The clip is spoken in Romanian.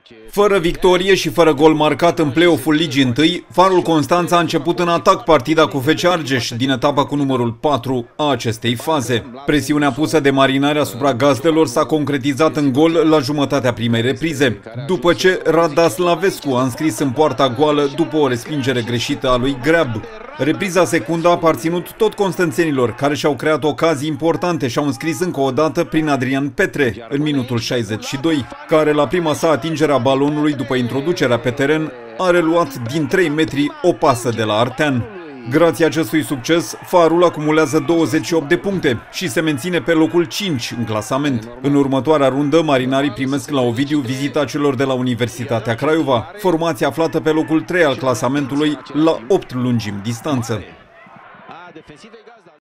Fără victorie și fără gol marcat în play-off-ul Ligii 1, Farul Constanța a început în atac partida cu FC Argeș din etapa cu numărul 4 a acestei faze. Presiunea pusă de Marinari asupra gazdelor s-a concretizat în gol la jumătatea primei reprize, după ce Rada Slavescu a înscris în poarta goală după o respingere greșită a lui Greab. Repriza secundă a aparținut tot constanțenilor, care și-au creat ocazii importante și au înscris încă o dată prin Adrian Petre, în minutul 62, care la prima sa atingere a balonului după introducerea pe teren a reluat din 3 metri o pasă de la Artean. Grație acestui succes, Farul acumulează 28 de puncte și se menține pe locul 5 în clasament. În următoarea rundă, Marinarii primesc la Ovidiu vizita celor de la Universitatea Craiova, formația aflată pe locul 3 al clasamentului la 8 lungimi distanță.